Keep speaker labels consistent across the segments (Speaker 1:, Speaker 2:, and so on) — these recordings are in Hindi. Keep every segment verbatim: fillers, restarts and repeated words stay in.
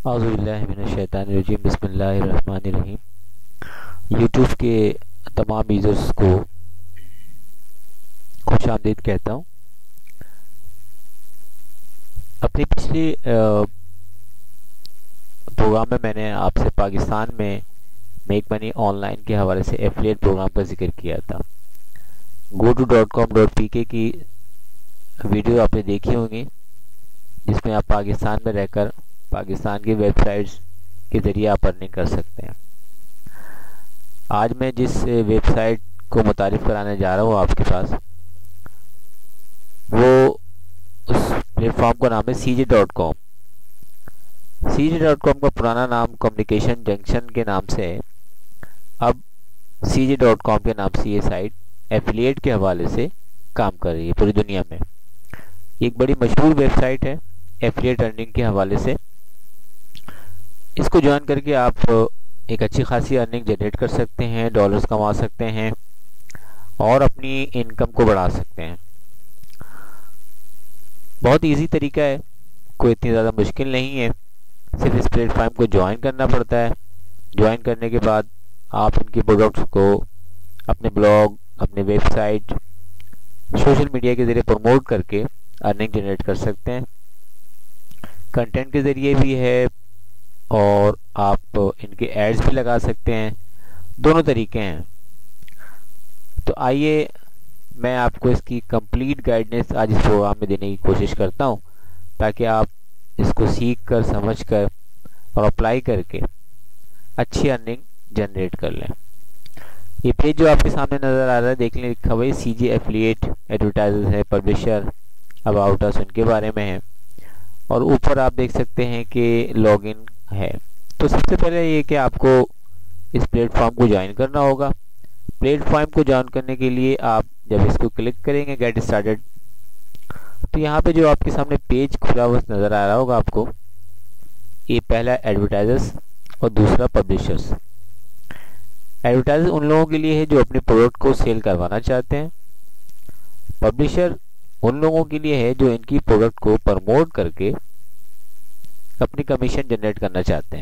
Speaker 1: औज़ुबिल्लाहि बिस्मिल्लाहिर्रहमानिर्रहीम। यूट्यूब के तमाम यूज़र्स को खुश आमदीद कहता हूँ। अपनी पिछली प्रोग्राम में मैंने आपसे पाकिस्तान में मेक मनी ऑनलाइन के हवाले से एफिलिएट प्रोग्राम का जिक्र किया था। Go to dot com dot P K की वीडियो आपने देखी होंगी, जिसमें आप पाकिस्तान में रहकर पाकिस्तान की वेबसाइट्स के ज़रिए आप अर्निंग कर सकते हैं। आज मैं जिस वेबसाइट को मुतारिफ़ कराने जा रहा हूँ आपके पास, वो उस प्लेटफॉर्म का नाम है C J dot com. C J dot com का पुराना नाम कम्युनिकेशन जंक्शन के नाम से है। अब सी जे डॉट कॉम के नाम से ये साइट एफिलिएट के हवाले से काम कर रही है पूरी दुनिया में। एक बड़ी मशहूर वेबसाइट है एफिलिएट अर्निंग के हवाले से। इसको ज्वाइन करके आप एक अच्छी खासी अर्निंग जनरेट कर सकते हैं, डॉलर्स कमा सकते हैं और अपनी इनकम को बढ़ा सकते हैं। बहुत इजी तरीका है, कोई इतनी ज़्यादा मुश्किल नहीं है। सिर्फ इस प्लेटफॉर्म को ज्वाइन करना पड़ता है। ज्वाइन करने के बाद आप इनके प्रोडक्ट्स को अपने ब्लॉग, अपने वेबसाइट, सोशल मीडिया के ज़रिए प्रमोट करके अर्निंग जनरेट कर सकते हैं। कंटेंट के ज़रिए भी है और आप इनके एड्स भी लगा सकते हैं। दोनों तरीके हैं। तो आइए मैं आपको इसकी कंप्लीट गाइडेंस आज इस प्रोग्राम में देने की कोशिश करता हूं, ताकि आप इसको सीख कर, समझ कर और अप्लाई करके अच्छी अर्निंग जनरेट कर लें। ये पेज जो आपके सामने नज़र आ रहा है, देख लें, लिखा हुआ है सी जे एफिलिएट, एडवर्टाइजर है, पब्लिशर, अबाउट अस, उनके बारे में है। और ऊपर आप देख सकते हैं कि लॉगिन है। तो सबसे पहले ये कि आपको इस प्लेटफॉर्म को ज्वाइन करना होगा। प्लेटफॉर्म को ज्वाइन करने के लिए आप जब इसको क्लिक करेंगे गेट स्टार्टेड, तो यहाँ पे जो आपके सामने पेज खुला हुआ नज़र आ रहा होगा आपको, ये पहला एडवर्टाइजर्स और दूसरा पब्लिशर्स। एडवर्टाइजर उन लोगों के लिए है जो अपने प्रोडक्ट को सेल करवाना चाहते हैं। पब्लिशर उन लोगों के लिए है जो इनकी प्रोडक्ट को प्रमोट करके अपनी कमीशन जनरेट करना चाहते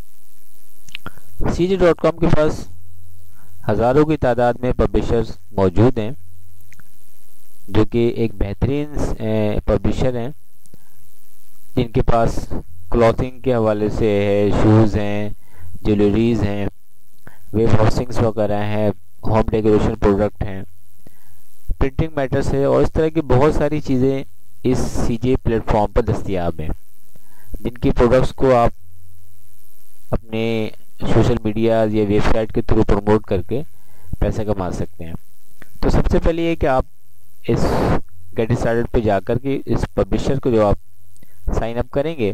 Speaker 1: हैं। सी जे डॉट कॉम के पास हज़ारों की तादाद में पब्लिशर्स मौजूद हैं, जो कि एक बेहतरीन पब्लिशर हैं, जिनके पास क्लॉथिंग के हवाले से है, शूज़ हैं, ज्वेलरीज हैं, वेब हाउसिंग्स वगैरह हैं, होम डेकोरेशन प्रोडक्ट हैं, प्रिंटिंग मैटर्स है और इस तरह की बहुत सारी चीज़ें इस सी जे प्लेटफॉर्म पर दस्तयाब हैं, जिनकी प्रोडक्ट्स को आप अपने सोशल मीडिया या वेबसाइट के थ्रू प्रमोट करके पैसा कमा सकते हैं। तो सबसे पहले ये कि आप इस गेट स्टार्टेड पे जाकर के इस पब्लिशर को जो आप साइन अप करेंगे,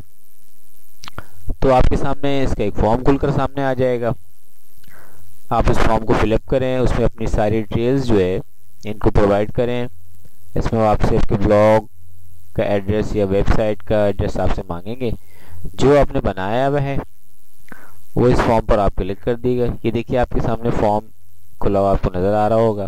Speaker 1: तो आपके सामने इसका एक फॉर्म खुलकर सामने आ जाएगा। आप इस फॉर्म को फिलअप करें, उसमें अपनी सारी डिटेल्स जो है इनको प्रोवाइड करें। इसमें आपसे आपके ब्लॉग का एड्रेस या वेबसाइट का एड्रेस आपसे मांगेंगे। जो आपने बनाया हुआ है वो इस फॉर्म पर आप क्लिक कर दीजिएगा। ये देखिए आपके सामने फॉर्म खुला हुआ आपको नज़र आ रहा होगा।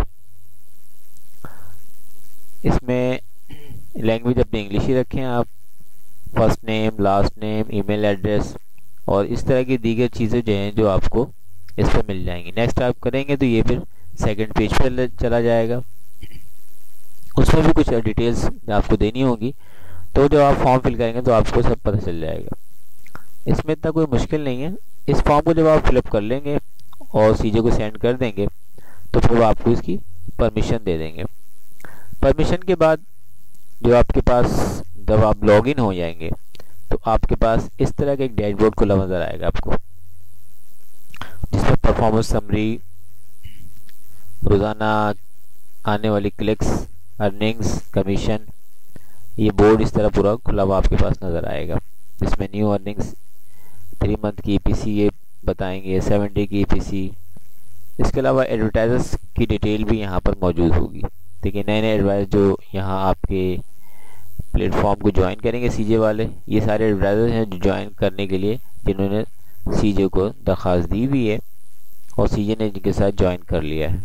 Speaker 1: इसमें लैंग्वेज अपनी इंग्लिश ही रखें आप, first name, last name, email address और इस तरह की दीगर चीज़ें जो हैं जो आपको इस पर मिल जाएंगी। नेक्स्ट आप करेंगे तो ये फिर सेकंड पेज पर चला जाएगा। उसमें भी कुछ डिटेल्स आपको देनी होगी, तो जब आप फॉर्म फिल करेंगे तो आपको सब पता चल जाएगा। इसमें इतना कोई मुश्किल नहीं है। इस फॉर्म को जब आप फिलअप कर लेंगे और सीजे को सेंड कर देंगे, तो फिर वो आपको इसकी परमिशन दे देंगे। परमिशन के बाद जो आपके पास जब आप लॉगिन हो जाएंगे, तो आपके पास इस तरह का एक डैशबोर्ड खुला नजर आएगा आपको, जिसमें परफॉर्मेंस समरी, रोज़ाना आने वाली क्लिक्स, अर्निंग्स, कमीशन, ये बोर्ड इस तरह पूरा खुला हुआ आपके पास नज़र आएगा। इसमें न्यू अर्निंग्स, थ्री मंथ की ई पी सी ये बताएंगे, सेवन डे की ई पी सी। इसके अलावा एडवर्टाइजर्स की डिटेल भी यहाँ पर मौजूद होगी। देखिए नए नए एडवर्टाइजर जो यहाँ आपके प्लेटफॉर्म को ज्वाइन करेंगे सीजे वाले, ये सारे एडवर्टाइजर हैं जो ज्वाइन करने के लिए जिन्होंने सीजे को दरख्वास्त दी हुई है और सीजे ने जिनके साथ ज्वाइन कर लिया है।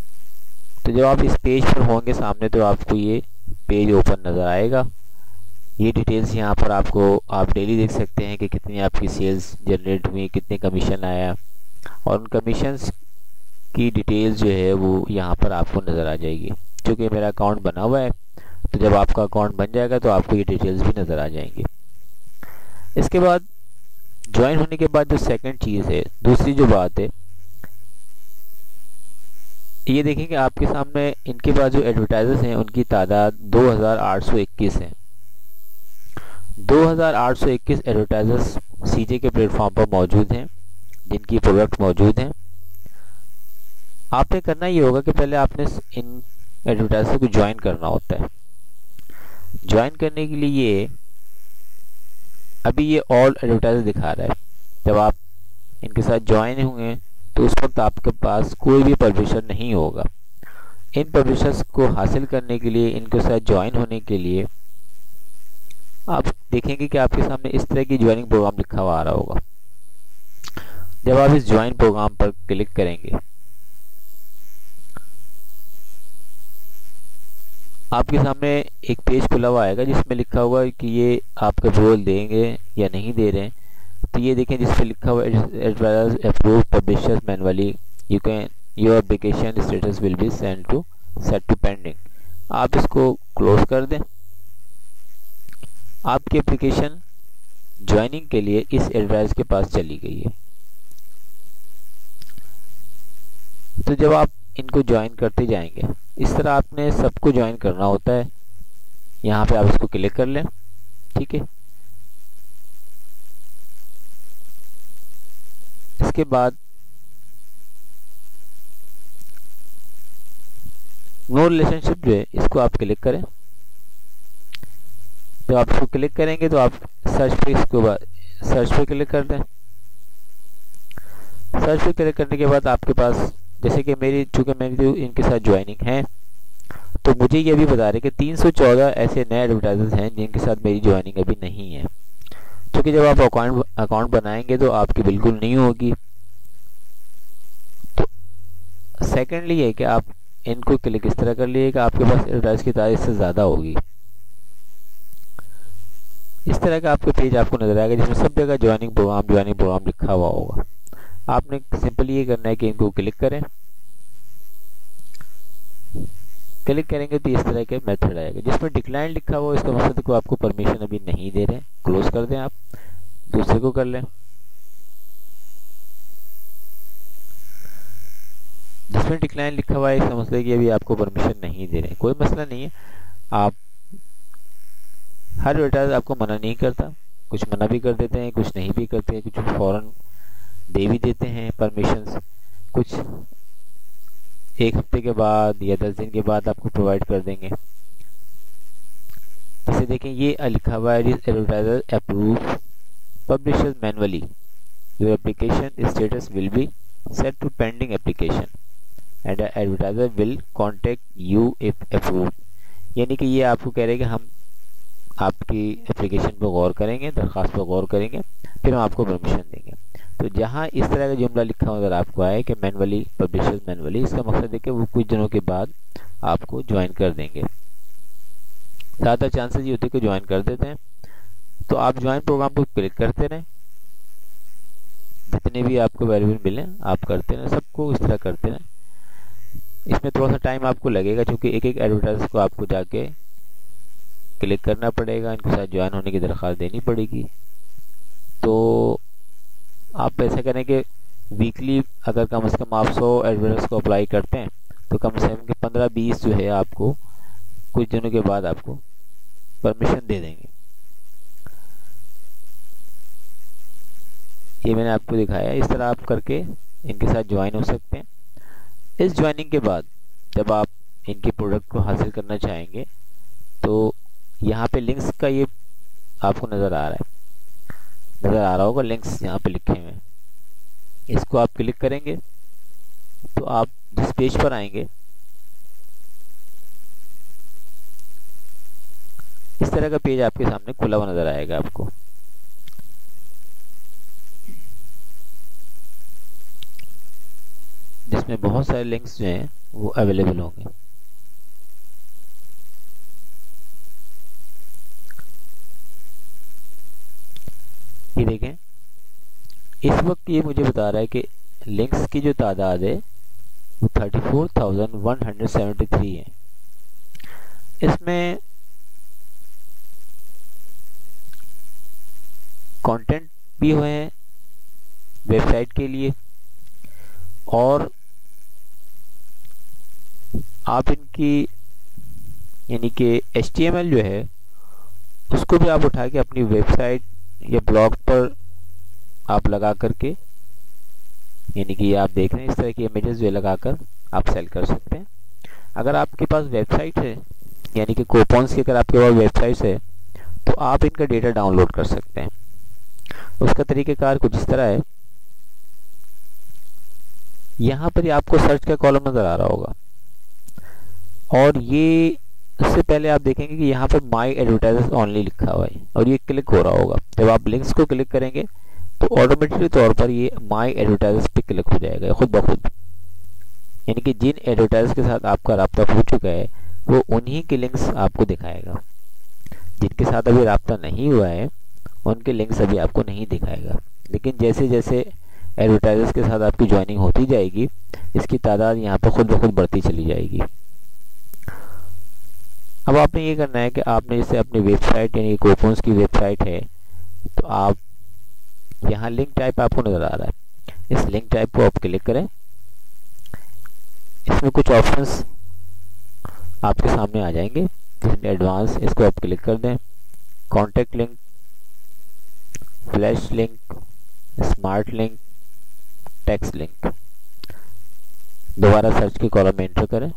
Speaker 1: तो जब आप इस पेज पर होंगे सामने, तो आपको ये पेज ओपन नज़र आएगा। ये डिटेल्स यहाँ पर आपको आप डेली देख सकते हैं कि कितनी आपकी सेल्स जनरेट हुई, कितने कमीशन आया, और उन कमीशंस की डिटेल्स जो है वो यहाँ पर आपको नज़र आ जाएगी। क्योंकि मेरा अकाउंट बना हुआ है, तो जब आपका अकाउंट बन जाएगा तो आपको ये डिटेल्स भी नज़र आ जाएंगी। इसके बाद ज्वाइन होने के बाद जो सेकंड चीज़ है, दूसरी जो बात है, ये देखें कि आपके सामने इनके पास जो एडवर्टाइजर्स हैं उनकी तादाद दो हज़ार आठ सौ इक्कीस है। दो हज़ार आठ सौ इक्कीस एडवर्टाइजर्स सीजे के प्लेटफॉर्म पर मौजूद हैं जिनकी प्रोडक्ट मौजूद हैं। आपने करना ये होगा कि पहले आपने इन एडवर्टाइजर को ज्वाइन करना होता है। ज्वाइन करने के लिए ये अभी ये ऑल एडवर्टाइजर दिखा रहा है। जब आप इनके साथ ज्वाइन हुए तो उस वक्त आपके पास कोई भी पब्लिशर नहीं होगा। इन पब्लिशर्स को हासिल करने के लिए, इनके साथ ज्वाइन होने के लिए आप देखेंगे कि आपके सामने इस तरह की ज्वाइनिंग प्रोग्राम लिखा हुआ आ रहा होगा। जब आप इस ज्वाइन प्रोग्राम पर क्लिक करेंगे, आपके सामने एक पेज खुला हुआ आएगा जिसमें लिखा हुआ है कि ये आपका रोल देंगे या नहीं दे रहे हैं। तो ये देखें जिस पे लिखा हुआ है approve publishers manually, you can your application status will be send to set to pending. आप इसको क्लोज कर दें। आपकी एप्लीकेशन ज्वाइनिंग के लिए इस एडवर्टाइज के पास चली गई है। तो जब आप इनको ज्वाइन करते जाएंगे, इस तरह आपने सबको ज्वाइन करना होता है। यहाँ पे आप इसको क्लिक कर लें, ठीक है। इसके बाद नो रिलेशनशिप जो है इसको आप क्लिक करें। जब आप इसको क्लिक करेंगे तो आप सर्च पे इसको बाद सर्च पे क्लिक कर दें। सर्च पे क्लिक करने के बाद आपके पास, जैसे कि मेरी चूंकि मेरी जो इनके साथ ज्वाइनिंग है, तो मुझे ये भी बता रहे कि तीन सौ चौदह ऐसे नए एडवर्टाइजर्स हैं जिनके साथ मेरी ज्वाइनिंग अभी नहीं है। क्योंकि जब आप अकाउंट अकाउंट बनाएंगे तो आपकी बिल्कुल नहीं होगी। तो सेकेंडली है कि आप इनको क्लिक इस तरह कर लिए कि आपके पास एडवर्टाइज की तारीख से ज़्यादा होगी। इस तरह का आपका पेज आपको नजर आएगा जिसमें सब जगह ज्वाइनिंग प्रोग्राम ज्वाइनिंग प्रोग्राम लिखा हुआ होगा। आपने सिंपली ये करना है कि इनको क्लिक करें। क्लिक करेंगे तो इस तरह के मेथड आएगा जिसमें डिक्लाइन लिखा हुआ, इसका मतलब को आपको परमिशन अभी नहीं दे रहे। क्लोज कर दें, आप दूसरे को कर लें। जिसमें डिक्लाइन लिखा हुआ है इसका मतलब कि अभी आपको परमिशन नहीं दे रहे। कोई मसला नहीं है, आप हर एडवर्टाइजर आपको मना नहीं करता, कुछ मना भी कर देते हैं, कुछ नहीं भी करते हैं, कुछ फौरन दे भी देते हैं परमिशंस, कुछ एक हफ्ते के बाद या दस दिन के बाद आपको प्रोवाइड कर देंगे। जैसे देखें ये लिखा हुआ है advertiser approve publishers manually, your application status will be set to pending application and advertiser will contact you if approve. यानी कि ये आपको कह रहे हैं कि हम आपकी एप्लीकेशन पर गौर करेंगे, दरख्वास्त पर गौर करेंगे, फिर हम आपको परमिशन देंगे। तो जहाँ इस तरह का जुमला लिखा हुआ अगर आपको आए कि मैनुअली पब्लिशर्स मैनुअली, इसका मकसद है कि वो कुछ दिनों के बाद आपको ज्वाइन कर देंगे। ज़्यादा चांसेस ये होते हैं कि ज्वाइन कर देते हैं। तो आप ज्वाइन प्रोग्राम को क्लिक करते रहें, जितने भी आपको वेरिएबल मिले आप करते रहें, सबको इस तरह करते रहें। इसमें थोड़ा सा टाइम आपको लगेगा क्योंकि एक एक एडवर्टाइजर को आपको जाके क्लिक करना पड़ेगा, इनके साथ ज्वाइन होने की दरख्वास्त देनी पड़ेगी। तो आप ऐसा करें कि वीकली अगर कम से कम आप सौ एडवर्टाइजर्स को अप्लाई करते हैं तो कम से कम पंद्रह बीस जो है आपको कुछ दिनों के बाद आपको परमिशन दे देंगे। ये मैंने आपको दिखाया, इस तरह आप करके इनके साथ ज्वाइन हो सकते हैं। इस ज्वाइनिंग के बाद जब आप इनके प्रोडक्ट को हासिल करना चाहेंगे तो यहाँ पे लिंक्स का ये आपको नज़र आ रहा है नज़र आ रहा होगा लिंक्स यहाँ पे लिखे हुए हैं। इसको आप क्लिक करेंगे तो आप जिस पेज पर आएंगे इस तरह का पेज आपके सामने खुला हुआ नज़र आएगा आपको। जिसमें बहुत सारे लिंक्स जो हैं वो अवेलेबल होंगे। ये देखें इस वक्त ये मुझे बता रहा है कि लिंक्स की जो तादाद है वो thirty four thousand one hundred seventy three है। इसमें कंटेंट भी हुए हैं वेबसाइट के लिए, और आप इनकी यानी कि एच टी एम एल जो है उसको भी आप उठा के अपनी वेबसाइट या ब्लॉग पर आप लगा करके, यानी कि आप देख रहे हैं इस तरह की इमेजेस जो लगाकर आप सेल कर सकते हैं। अगर आपके पास वेबसाइट है यानी कि कूपन्स की अगर आपके पास वेबसाइट है तो आप इनका डेटा डाउनलोड कर सकते हैं। उसका तरीक़ेकार कुछ इस तरह है। यहाँ पर आपको सर्च का कॉलम नज़र आ रहा होगा, और ये इससे पहले आप देखेंगे कि यहाँ पर माई एडवर्टाइजर्स ओनली लिखा हुआ है और ये क्लिक हो रहा होगा। जब आप लिंक्स को क्लिक करेंगे तो ऑटोमेटिकली तौर पर ये माई एडवर्टाइजर्स पे क्लिक हो जाएगा खुद ब खुद। यानी कि जिन एडवर्टाइजर्स के साथ आपका राब्ता हो चुका है वो उन्हीं के लिंक्स आपको दिखाएगा। जिनके साथ अभी राब्ता नहीं हुआ है उनके लिंक्स अभी आपको नहीं दिखाएगा। लेकिन जैसे जैसे एडवर्टाइजर्स के साथ आपकी ज्वाइनिंग होती जाएगी इसकी तादाद यहाँ पर खुद ब खुद बढ़ती चली जाएगी। अब आपने ये करना है कि आपने जैसे अपनी वेबसाइट यानी कूपन्स की वेबसाइट है तो आप यहाँ लिंक टाइप आपको नज़र आ रहा है, इस लिंक टाइप को आप क्लिक करें। इसमें कुछ ऑप्शंस आपके सामने आ जाएंगे जिसमें एडवांस, इसको आप क्लिक कर दें। Contact link, flash link, smart link, text link. दोबारा सर्च के कॉलम में एंटर करें।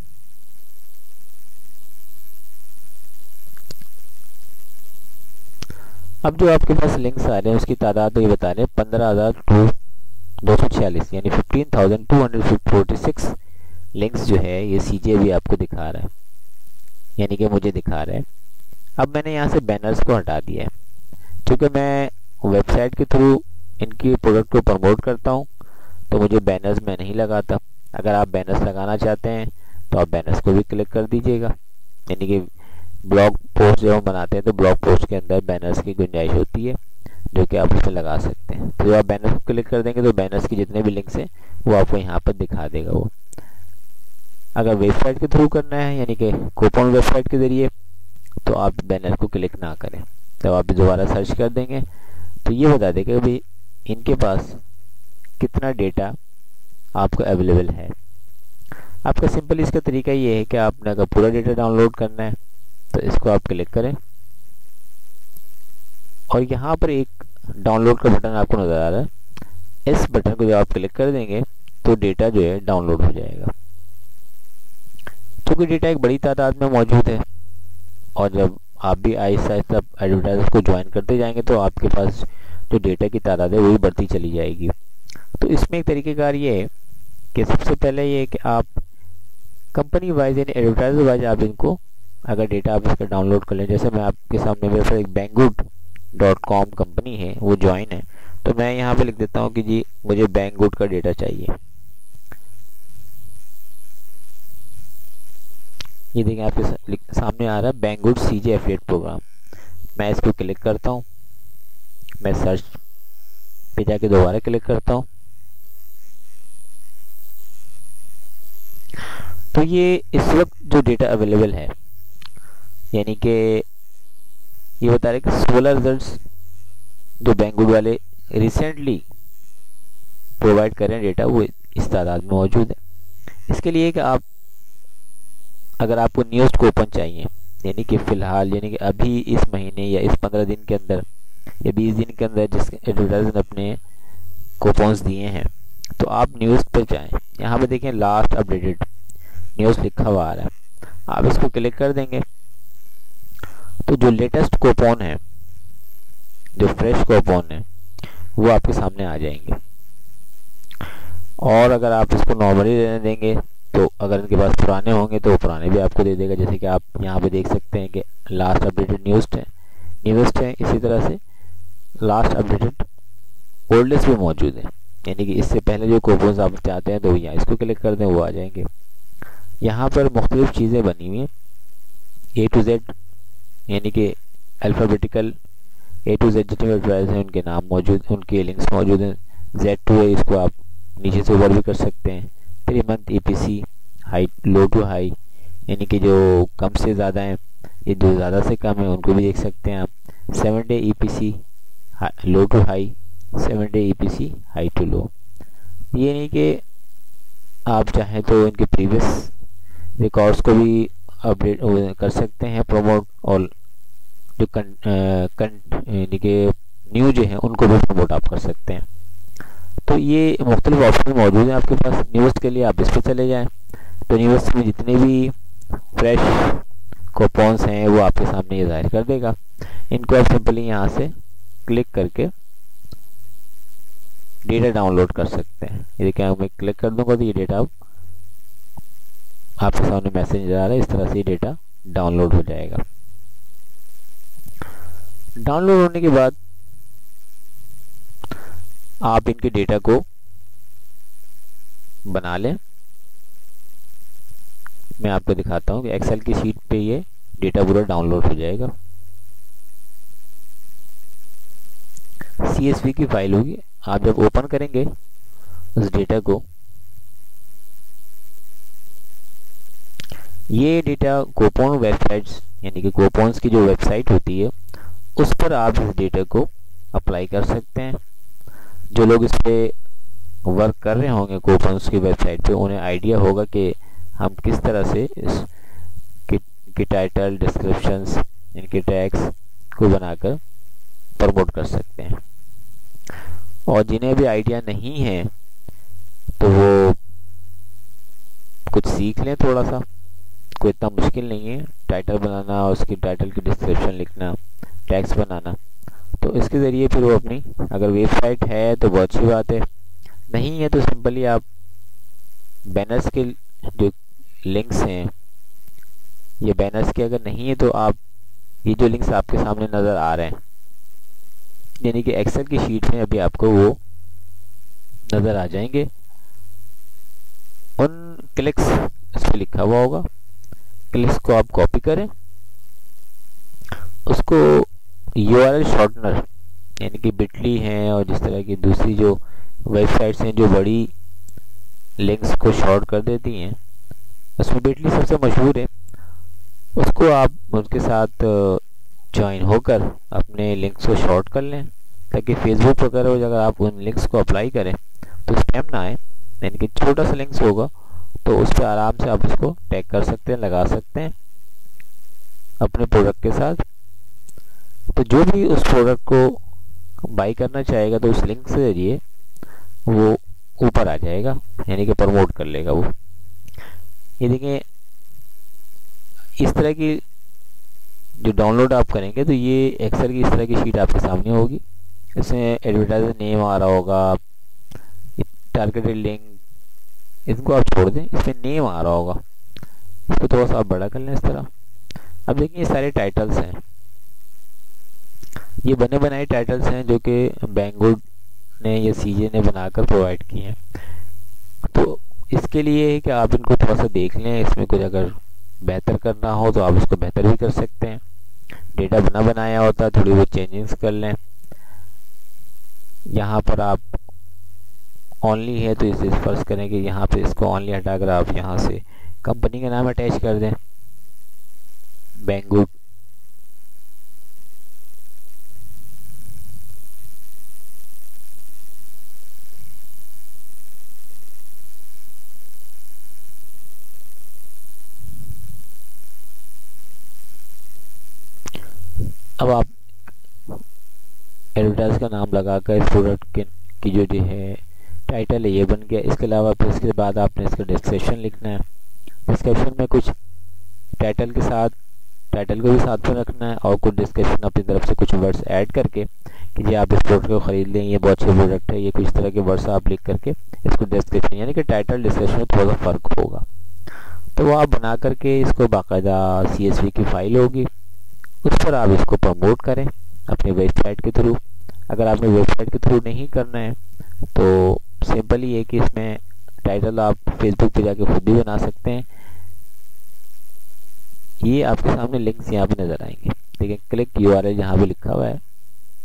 Speaker 1: अब जो आपके पास लिंक्स आ रहे हैं उसकी तादाद तो ये बता रहे हैं पंद्रह हज़ार दो सौ छियालीस यानी fifteen thousand two hundred forty six links जो है ये सी जे भी आपको दिखा रहा है, यानी कि मुझे दिखा रहा है। अब मैंने यहाँ से बैनर्स को हटा दिया है क्योंकि मैं वेबसाइट के थ्रू इनकी प्रोडक्ट को प्रमोट करता हूँ तो मुझे बैनर्स में नहीं लगाता। अगर आप बैनर्स लगाना चाहते हैं तो आप बैनर्स को भी क्लिक कर दीजिएगा। यानी कि ब्लॉग पोस्ट जब हम बनाते हैं तो ब्लॉग पोस्ट के अंदर बैनर्स की गुंजाइश होती है जो कि आप उसमें लगा सकते हैं। तो जब आप बैनर्स को क्लिक कर देंगे तो बैनर्स की जितने भी लिंक्स हैं वो आपको यहाँ पर दिखा देगा वो। अगर वेबसाइट के थ्रू करना है यानी कि कूपन वेबसाइट के ज़रिए तो आप बैनर को क्लिक ना करें। जब आप दोबारा सर्च कर देंगे तो ये बता देगा कि भाई इनके पास कितना डेटा आपका अवेलेबल है। आपका सिंपल इसका तरीका ये है कि आपने अगर पूरा डेटा डाउनलोड करना है तो इसको आप क्लिक करें और यहाँ पर एक डाउनलोड का बटन आपको नज़र आ रहा है। इस बटन को जब आप क्लिक कर देंगे तो डेटा जो है डाउनलोड हो जाएगा। क्योंकि डेटा एक बड़ी तादाद में मौजूद है और जब आप भी आहिस्ता आहिस्ता एडवर्टाइजर को ज्वाइन करते जाएंगे तो आपके पास जो डेटा की तादाद है वही बढ़ती चली जाएगी। तो इसमें एक तरीक़ेकार ये है कि सबसे पहले ये है कि आप कंपनी वाइज यानी एडवर्टाइजर वाइज आप इनको अगर डेटा आप इसका डाउनलोड कर लें। जैसे मैं आपके सामने मेरे पास एक बैंगुड डॉट कॉम कंपनी है वो ज्वाइन है, तो मैं यहाँ पे लिख देता हूँ कि जी मुझे बैंगुड का डेटा चाहिए। ये देखिए आपके सामने आ रहा है Banggood C J affiliate program. मैं इसको क्लिक करता हूँ, मैं सर्च पे जाके दोबारा क्लिक करता हूँ तो ये इस वक्त जो डेटा अवेलेबल है यानी कि ये बता रहे कि सोलह रिजल्ट्स जो बैंगुड वाले रिसेंटली प्रोवाइड कर रहे हैं डेटा वो इस तादाद में मौजूद है। इसके लिए कि आप अगर आपको न्यूज़ कूपन चाहिए यानी कि फ़िलहाल यानी कि अभी इस महीने या इस पंद्रह दिन के अंदर या बीस दिन के अंदर जिस एडवर्टाइजर ने अपने कूपन्स दिए हैं तो आप न्यूज़ पर जाएं। यहाँ पे देखें लास्ट अपडेटेड न्यूज़ लिखा हुआ आ रहा है, आप इसको क्लिक कर देंगे तो जो लेटेस्ट कूपन है जो फ्रेश कूपन है वो आपके सामने आ जाएंगे। और अगर आप इसको नॉर्मली रहने देंगे तो अगर इनके पास पुराने होंगे तो पुराने भी आपको दे देगा। जैसे कि आप यहाँ पे देख सकते हैं कि लास्ट अपडेटेड न्यूज़ है न्यूज़ है इसी तरह से लास्ट अपडेटेड ओल्डेस्ट भी मौजूद है। यानी कि इससे पहले जो कूपन्स आप चाहते हैं तो यहाँ इसको क्लिक कर दें वो आ जाएंगे। यहाँ पर मुख्तलिफ चीज़ें बनी हुई हैं ए टू जेड यानी कि अल्फ़ाबेटिकल ए टू जेड जितने एडवर्टाइज हैं उनके नाम मौजूद, उनके लिंक्स मौजूद हैं। जेड टू है, इसको आप नीचे से ऊपर भी कर सकते हैं। Three month E P C high low to high, यानी कि जो कम से ज़्यादा हैं, ये जो ज़्यादा से कम है उनको भी देख सकते हैं आप। Seven day E P C low to high, seven day E P C high to low. ये नहीं कि आप चाहें तो इनके प्रीवियस रिकॉर्ड्स को भी अपडेट कर सकते हैं प्रमोट, और जो कं, कं, यानी कि न्यू जो है उनको भी प्रमोट आप कर सकते हैं। तो ये मुख्तलिफ ऑप्शन मौजूद हैं आपके पास। न्यूज़ के लिए आप इस पर चले जाएं, तो न्यूज़ में जितने भी फ्रेश कूपन्स हैं वो आपके सामने ये जाहिर कर देगा। इनको आप सिंपली यहाँ से क्लिक करके डेटा डाउनलोड कर सकते हैं। ये देखिए, मैं क्लिक कर दूंगा तो ये डेटा आपके सामने मैसेज आ रहा है। इस तरह से डेटा डाउनलोड हो जाएगा। डाउनलोड होने के बाद आप इनके डेटा को बना लें। मैं आपको दिखाता हूँ कि एक्सेल की शीट पे ये डेटा पूरा डाउनलोड हो जाएगा। सी एस वी की फाइल होगी। आप जब ओपन करेंगे उस डेटा को, ये डेटा कूपन वेबसाइट्स, यानी कि कूपन्स की जो वेबसाइट होती है उस पर आप इस डेटा को अप्लाई कर सकते हैं। जो लोग इस पे वर्क कर रहे होंगे कूपन्स की वेबसाइट पे, उन्हें आइडिया होगा कि हम किस तरह से इस की, की टाइटल, डिस्क्रिप्शंस, इनके टैग्स को बनाकर प्रमोट कर सकते हैं। और जिन्हें भी आइडिया नहीं है तो वो कुछ सीख लें थोड़ा सा, कोई इतना मुश्किल नहीं है टाइटल बनाना और उसकी टाइटल की डिस्क्रिप्शन लिखना, टैग्स बनाना। तो इसके ज़रिए फिर वो अपनी, अगर वेबसाइट है तो बहुत अच्छी बात है, नहीं है तो सिंपली आप बैनर्स के जो लिंक्स हैं, ये बैनर्स के अगर नहीं है तो आप ये जो लिंक्स आपके सामने नज़र आ रहे हैं, यानी कि एक्सेल की शीट में अभी आपको वो नज़र आ जाएंगे। उन क्लिक्स इस पर लिखा हुआ होगा, क्लिक्स को आप कॉपी करें, उसको यू आर एल शॉर्टनर, यानी कि बिटली हैं और जिस तरह की दूसरी जो वेबसाइट्स हैं जो बड़ी लिंक्स को शॉर्ट कर देती हैं, उसमें बिटली सबसे मशहूर है। उसको आप उनके साथ ज्वाइन होकर अपने लिंक्स को शॉर्ट कर लें, ताकि फेसबुक वगैरह अगर आप उन लिंक्स को अप्लाई करें तो स्पैम ना आए। यानी कि छोटा सा लिंक्स होगा तो उस पर आराम से आप उसको टैग कर सकते हैं, लगा सकते हैं अपने प्रोडक्ट के साथ। तो जो भी उस प्रोडक्ट को बाई करना चाहेगा तो उस लिंक से जरिए वो ऊपर आ जाएगा, यानी कि प्रमोट कर लेगा वो। ये देखें, इस तरह की जो डाउनलोड आप करेंगे तो ये एक्सेल की इस तरह की शीट आपके सामने होगी। इसमें एडवर्टाइजर नेम आ रहा होगा, टारगेटेड लिंक, इनको आप छोड़ दें, इसमें नेम आ रहा होगा, इसको थोड़ा सा आप बड़ा कर लें इस तरह। अब देखिए, ये सारे टाइटल्स हैं, ये बने बनाए टाइटल्स हैं जो कि बैंगुड ने या सीजे ने बनाकर प्रोवाइड किए हैं। तो इसके लिए है कि आप इनको थोड़ा सा देख लें, इसमें कुछ अगर बेहतर करना हो तो आप उसको बेहतर भी कर सकते हैं। डेटा बना बनाया होता है, थोड़ी बहुत चेंजेस कर लें। यहाँ पर आप ऑनली है तो इसे फर्ज करें कि यहाँ पे इसको ऑनली हटाकर आप यहाँ से कंपनी का नाम अटैच कर दें, बैंगुड। अब आप एडवर्टाइज का नाम लगाकर इस प्रोडक्ट के की जो जो है टाइटल है ये बन गया। इसके अलावा फिर इसके बाद आपने इसका डिस्क्रिप्शन लिखना है। डिस्क्रिप्शन में कुछ टाइटल के साथ, टाइटल को भी साथ में रखना है और कुछ डिस्क्रिप्शन अपनी तरफ से कुछ वर्ड्स ऐड करके कि जी आप इस प्रोडक्ट को ख़रीद लें, ये बहुत अच्छी प्रोडक्ट है, ये कुछ तरह के वर्ड्स आप लिख करके इसको डिस्क्रिप्शन, यानी कि टाइटल डिस्क्रिप्शन में थोड़ा सा फ़र्क होगा। तो वो आप बना करके इसको बाकायदा सी एस वी की फाइल होगी, उस पर आप इसको प्रमोट करें अपनी वेबसाइट के थ्रू। अगर आपने वेबसाइट के थ्रू नहीं करना है तो सिंपली ये कि इसमें टाइटल आप फेसबुक पे जाके खुद भी बना सकते हैं। ये आपके सामने लिंक्स यहाँ पे नज़र आएंगे, देखिए क्लिक यू आर एल यहाँ पे लिखा हुआ है,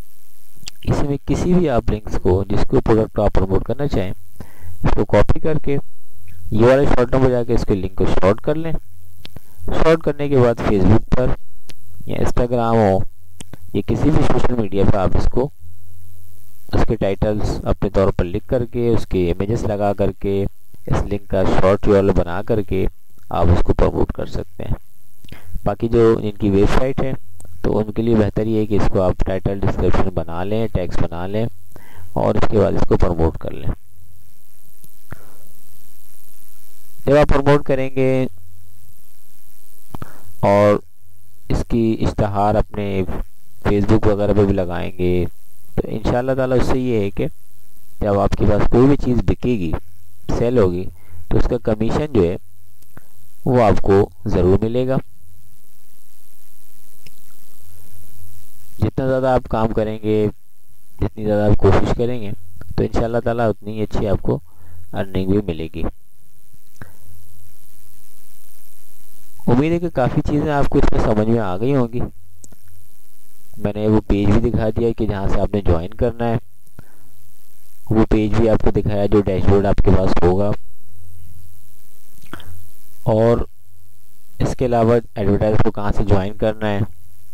Speaker 1: इसमें किसी भी आप लिंक्स को जिसको प्रोडक्ट को आप प्रमोट करना चाहें इसको कॉपी करके ये वाले शॉर्ट नंबर जाके इसके लिंक को शॉर्ट कर लें। शॉर्ट करने के बाद फेसबुक पर या इंस्टाग्राम हो या किसी भी सोशल मीडिया पर आप इसको उसके टाइटल्स अपने तौर पर लिख करके उसके इमेजेस लगा करके इस लिंक का शॉर्ट यूआरएल बना करके आप उसको प्रमोट कर सकते हैं। बाकी जो इनकी वेबसाइट है तो उनके लिए बेहतर ये है कि इसको आप टाइटल डिस्क्रिप्शन बना लें, टैग्स बना लें और इसके बाद इसको प्रमोट कर लें। जब आप प्रमोट करेंगे और इसकी इश्तहार अपने फेसबुक वगैरह पे भी लगाएंगे तो इंशाल्लाह ताला उससे ये है कि जब आपके पास कोई भी चीज़ बिकेगी, सेल होगी, तो उसका कमीशन जो है वो आपको ज़रूर मिलेगा। जितना ज़्यादा आप काम करेंगे, जितनी ज़्यादा आप कोशिश करेंगे तो इंशाल्लाह ताला उतनी अच्छी आपको अर्निंग भी मिलेगी। उम्मीद है कि काफ़ी चीज़ें आपको इसमें समझ में आ गई होंगी। मैंने वो पेज भी दिखा दिया कि जहाँ से आपने ज्वाइन करना है, वो पेज भी आपको दिखाया जो डैशबोर्ड आपके पास होगा। और इसके अलावा एडवर्टाइज को कहाँ से ज्वाइन करना है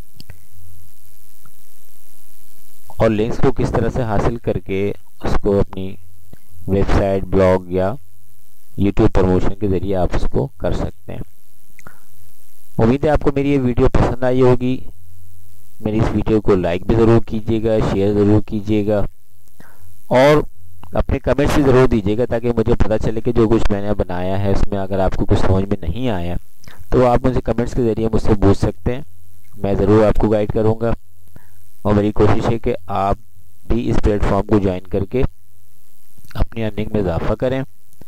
Speaker 1: और लिंक्स को किस तरह से हासिल करके उसको अपनी वेबसाइट, ब्लॉग या यूट्यूब प्रमोशन के ज़रिए आप उसको कर सकते हैं। उम्मीद है आपको मेरी ये वीडियो पसंद आई होगी। मेरी इस वीडियो को लाइक भी ज़रूर कीजिएगा, शेयर ज़रूर कीजिएगा और अपने कमेंट्स भी ज़रूर दीजिएगा ताकि मुझे पता चले कि जो कुछ मैंने बनाया है उसमें अगर आपको कुछ समझ में नहीं आया तो आप मुझे कमेंट्स के ज़रिए मुझसे पूछ सकते हैं। मैं ज़रूर आपको गाइड करूँगा और मेरी कोशिश है कि आप भी इस प्लेटफॉर्म को ज्वाइन करके अपनी अर्निंग में इजाफा करें।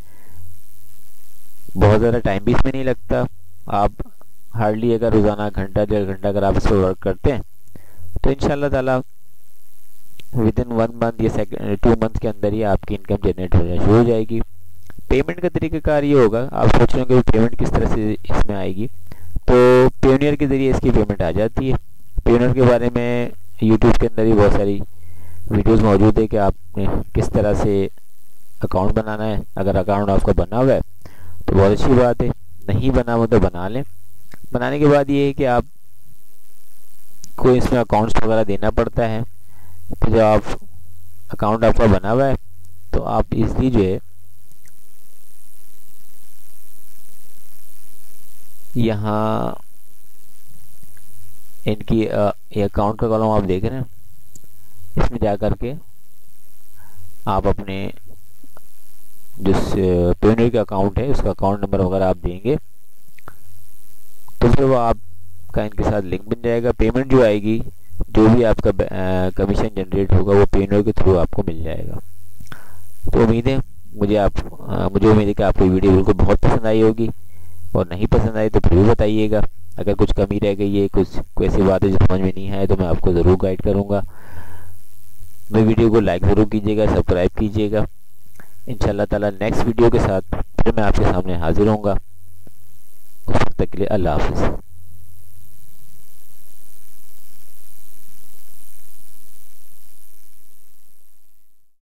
Speaker 1: बहुत ज़्यादा टाइम भी इसमें नहीं लगता। आप हार्डली अगर रोज़ाना घंटा डेढ़ घंटा अगर आप इस पर वर्क करते हैं तो इंशाल्लाह ताला विद इन वन मंथ या सेकेंड टू मंथ के अंदर ही आपकी इनकम जनरेट होना शुरू हो जाएगी। पेमेंट का तरीक़ाकार ये होगा, आप सोच रहे होंगे पेमेंट किस तरह से इसमें आएगी, तो पेयोनियर के ज़रिए इसकी पेमेंट आ जाती है। पेयोनियर के बारे में यूट्यूब के अंदर भी बहुत सारी वीडियोस मौजूद है कि आपने किस तरह से अकाउंट बनाना है। अगर अकाउंट आपका बना हुआ है तो बहुत अच्छी बात है, नहीं बना हुआ तो बना लें। बनाने के बाद ये है कि आप को इसमें अकाउंट्स वगैरह देना पड़ता है। तो जब आप अकाउंट आपका बना हुआ है तो आप इजली जो है यहाँ इनकी ये अकाउंट का कॉलम आप देख रहे हैं, इसमें जा कर के आप अपने जो पेयोनियर का अकाउंट है उसका अकाउंट नंबर वगैरह आप देंगे तो फिर वो आपका इनके साथ लिंक बन जाएगा। पेमेंट जो आएगी, जो भी आपका कमीशन जनरेट होगा वो पेयोनियर के थ्रू आपको मिल जाएगा। तो उम्मीद है मुझे आप आ, मुझे उम्मीद है कि आपको वीडियो बिल्कुल बहुत पसंद आई होगी और नहीं पसंद आई तो फिर भी बताइएगा। अगर कुछ कमी रह गई है, कुछ कोई ऐसी बात है जो समझ में नहीं आए तो मैं आपको ज़रूर गाइड करूँगा। मेरी वीडियो को लाइक ज़रूर कीजिएगा, सब्सक्राइब कीजिएगा। इंशाल्लाह ताला नेक्स्ट वीडियो के साथ फिर मैं आपके सामने हाजिर होऊंगा। उस वक्त तक के लिए अल्लाह हाफिज़।